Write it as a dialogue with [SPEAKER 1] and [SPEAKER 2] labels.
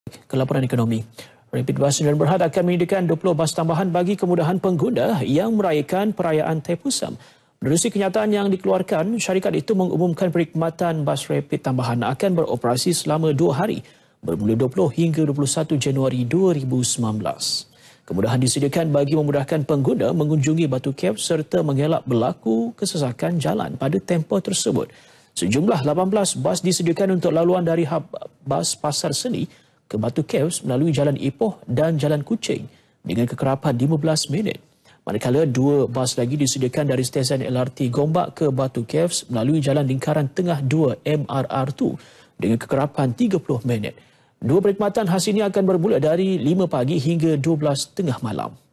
[SPEAKER 1] ke laporan ekonomi. Rapid Bus Sdn Bhd akan menyediakan 20 bas tambahan bagi kemudahan pengguna yang merayakan perayaan Thaipusam. Menerusi kenyataan yang dikeluarkan, syarikat itu mengumumkan perkhidmatan bas rapid tambahan akan beroperasi selama 2 hari bermula 20 hingga 21 Januari 2019. Kemudahan disediakan bagi memudahkan pengguna mengunjungi Batu Caves serta mengelak berlaku kesesakan jalan pada tempoh tersebut. Sejumlah 18 bas disediakan untuk laluan dari hub bas Pasar Seni ke Batu Caves melalui Jalan Ipoh dan Jalan Kuching dengan kekerapan 15 minit. Manakala 2 bas lagi disediakan dari stesen LRT Gombak ke Batu Caves melalui Jalan Lingkaran Tengah 2 MRR2 dengan kekerapan 30 minit. 2 perkhidmatan khas ini akan bermula dari 5 pagi hingga 12 tengah malam.